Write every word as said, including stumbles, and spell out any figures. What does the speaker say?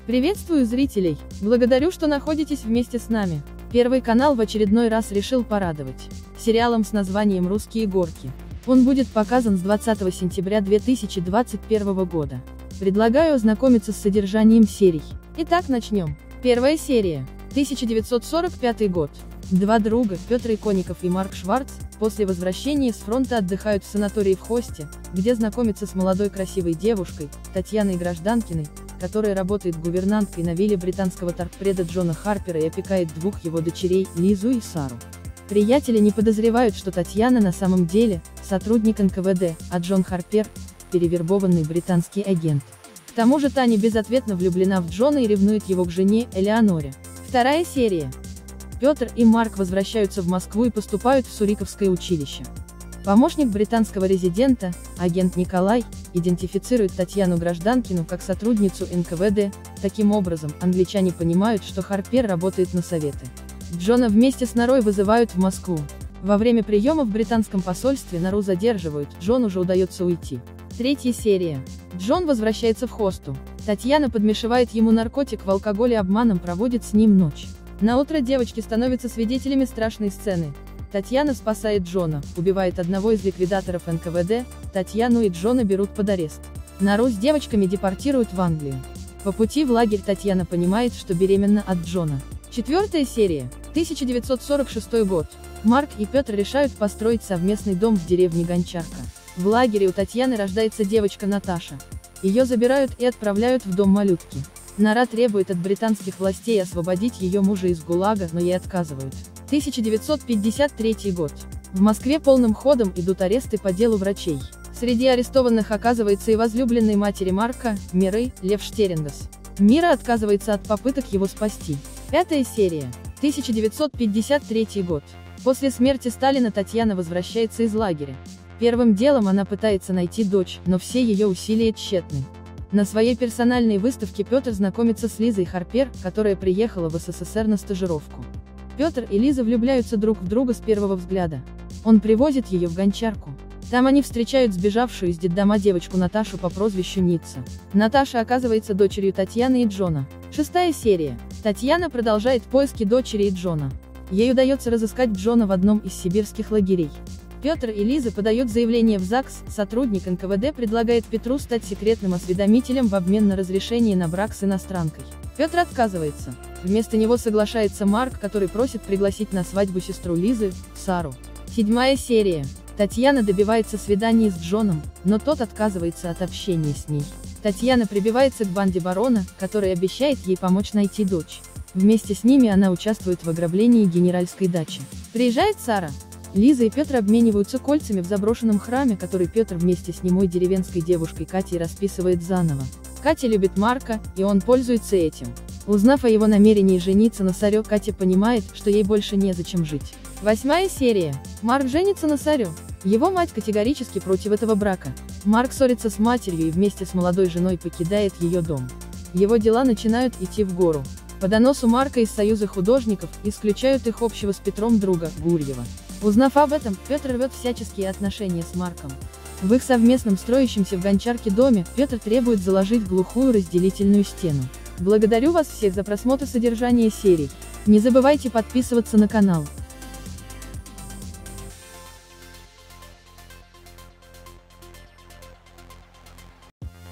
Приветствую зрителей! Благодарю, что находитесь вместе с нами. Первый канал в очередной раз решил порадовать сериалом с названием «Русские горки». Он будет показан с двадцатого сентября две тысячи двадцать первого года. Предлагаю ознакомиться с содержанием серий. Итак, начнем. Первая серия. тысяча девятьсот сорок пятый год. Два друга, Петр Иконников и Марк Шварц, после возвращения с фронта отдыхают в санатории в Хосте, где знакомятся с молодой красивой девушкой, Татьяной Гражданкиной, которая работает гувернанткой на вилле британского торгпреда Джона Харпера и опекает двух его дочерей, Лизу и Сару. Приятели не подозревают, что Татьяна на самом деле сотрудник эн ка вэ дэ, а Джон Харпер – перевербованный британский агент. К тому же Таня безответно влюблена в Джона и ревнует его к жене, Элеоноре. Вторая серия. Петр и Марк возвращаются в Москву и поступают в Суриковское училище. Помощник британского резидента, агент Николай, идентифицирует Татьяну Гражданкину как сотрудницу эн ка вэ дэ, таким образом, англичане понимают, что Харпер работает на советы. Джона вместе с Норой вызывают в Москву. Во время приема в британском посольстве Нору задерживают, Джону же удается уйти. Третья серия. Джон возвращается в Хосту. Татьяна подмешивает ему наркотик в алкоголь и обманом проводит с ним ночь. Наутро девочки становятся свидетелями страшной сцены. Татьяна спасает Джона, убивает одного из ликвидаторов эн ка вэ дэ, Татьяну и Джона берут под арест. Нору с девочками депортируют в Англию. По пути в лагерь Татьяна понимает, что беременна от Джона. Четвертая серия. тысяча девятьсот сорок шестой год. Марк и Петр решают построить совместный дом в деревне Гончарка. В лагере у Татьяны рождается девочка Наташа. Ее забирают и отправляют в дом малютки. Нора требует от британских властей освободить ее мужа из ГУЛАГа, но ей отказывают. тысяча девятьсот пятьдесят третий год. В Москве полным ходом идут аресты по делу врачей. Среди арестованных оказывается и возлюбленный матери Марка, Миры, Лев Штерингас. Мира отказывается от попыток его спасти. Пятая серия. тысяча девятьсот пятьдесят третий год. После смерти Сталина Татьяна возвращается из лагеря. Первым делом она пытается найти дочь, но все ее усилия тщетны. На своей персональной выставке Петр знакомится с Лизой Харпер, которая приехала в эс эс эс эр на стажировку. Петр и Лиза влюбляются друг в друга с первого взгляда. Он привозит ее в Гончарку. Там они встречают сбежавшую из детдома девочку Наташу по прозвищу Ницца. Наташа оказывается дочерью Татьяны и Джона. Шестая серия. Татьяна продолжает поиски дочери и Джона. Ей удается разыскать Джона в одном из сибирских лагерей. Петр и Лиза подают заявление в ЗАГС, сотрудник эн ка вэ дэ предлагает Петру стать секретным осведомителем в обмен на разрешение на брак с иностранкой. Петр отказывается. Вместо него соглашается Марк, который просит пригласить на свадьбу сестру Лизы, Сару. Седьмая серия. Татьяна добивается свидания с Джоном, но тот отказывается от общения с ней. Татьяна прибивается к банде барона, который обещает ей помочь найти дочь. Вместе с ними она участвует в ограблении генеральской дачи. Приезжает Сара. Лиза и Петр обмениваются кольцами в заброшенном храме, который Петр вместе с немой деревенской девушкой Катей расписывает заново. Катя любит Марка, и он пользуется этим. Узнав о его намерении жениться на Саре, Катя понимает, что ей больше незачем жить. Восьмая серия. Марк женится на Саре. Его мать категорически против этого брака. Марк ссорится с матерью и вместе с молодой женой покидает ее дом. Его дела начинают идти в гору. По доносу Марка из Союза художников исключают их общего с Петром друга, Гурьева. Узнав об этом, Петр рвет всяческие отношения с Марком. В их совместном строящемся в Гончарке доме, Петр требует заложить глухую разделительную стену. Благодарю вас всех за просмотр содержания серий. Не забывайте подписываться на канал.